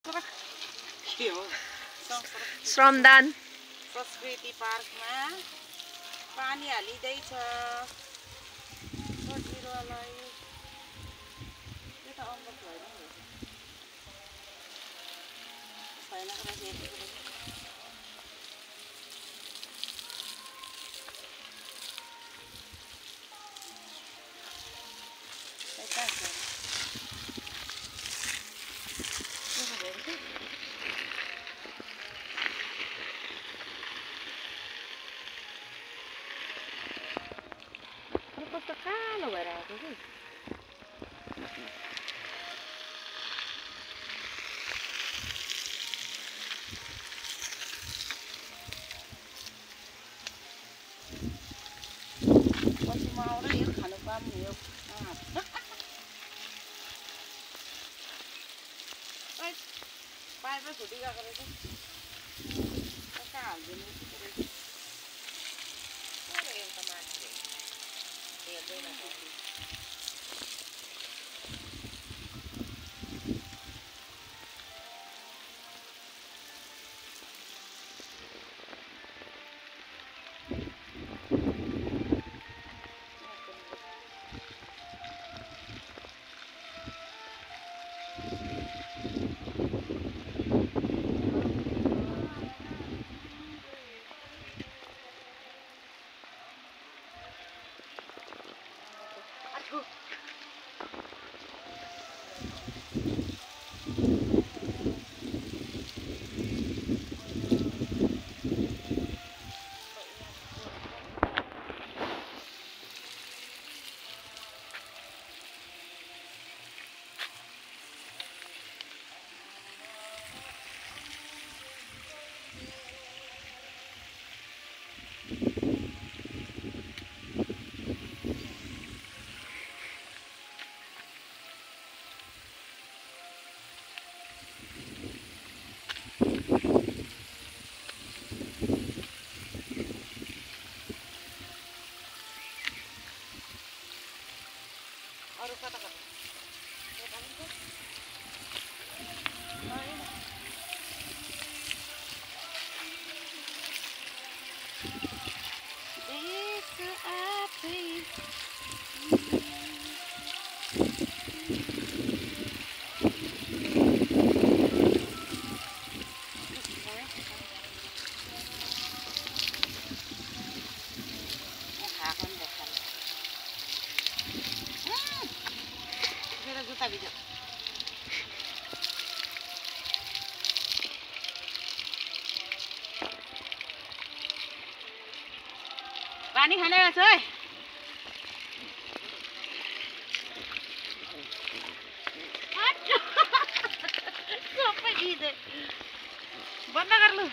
के हो श्रमदान संस्कृति पार्कमा पानी हालिँदैछ बिरुवालाई। यो त अम्बक भएर छैन कस्तो कालो भएर आएको कि पछि म आएर यो खानु पाऊँ यो पाइपमा छुटी गएको रहेछ कहाँ हालिदिनु एउटा मान्छे हेर्दैन अरू कता कता जुत्ता भिज्यो पानी खाने रहेछ है सबै भिजे बन्द गर लु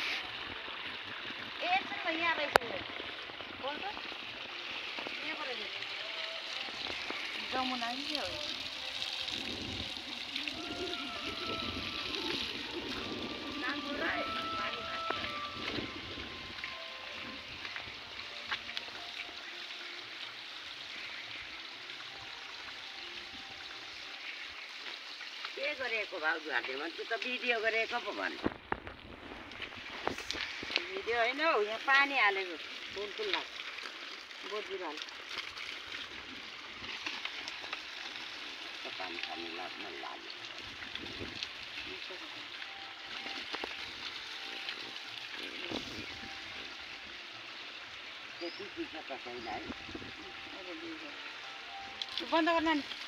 एकछिन यहाँ रहेछ बोल त यहाँ रहेछ जमुना के हो के गरेको भाउजू हातेमा तँ त भिडियो गरेको पो भन् भिडियो होइन हौ यहाँ पानी हालेको फुलफुललाई बोजूराल पानी खानु लाग्न लाग्यो त्यति चिज कसैलाई बन्द गर्न नि